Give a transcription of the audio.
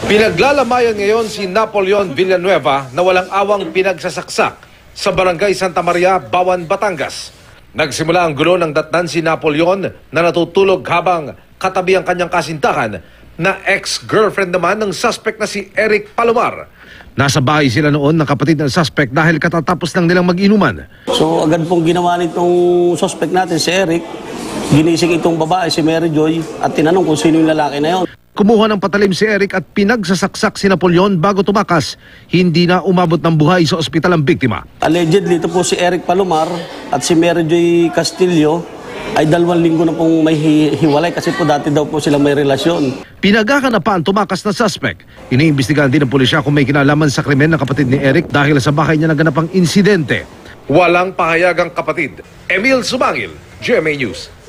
Pinaglalamayan ngayon si Napoleon Villanueva na walang awang pinagsasaksak sa barangay Santa Maria, Bawan, Batangas. Nagsimula ang gulo ng datnan si Napoleon na natutulog habang katabi ang kanyang kasintahan na ex-girlfriend naman ng suspect na si Eric Palomar. Nasa bahay sila noon ng kapatid ng suspect dahil katatapos lang nilang mag-inuman. So agad pong ginawa nitong suspect natin si Eric, ginising itong babae si Mary Joy at tinanong kung sino yung lalaki na yon. Kumuha ng patalim si Eric at pinagsasaksak si Napoleon bago tumakas. Hindi na umabot ng buhay sa ospital ang biktima. Allegedly, ito po si Eric Palomar at si Mary Joy Castillo ay 2 linggo na pong may hiwalay kasi po dati daw po sila may relasyon. Pinagakan na pa ang tumakas na suspect. Iniimbestigahan din ng pulisya kung may kinalaman sa krimen ng kapatid ni Eric dahil sa bahay niya naganap ang insidente. Walang pahayag ang kapatid. Emil Sumangil, GMA News.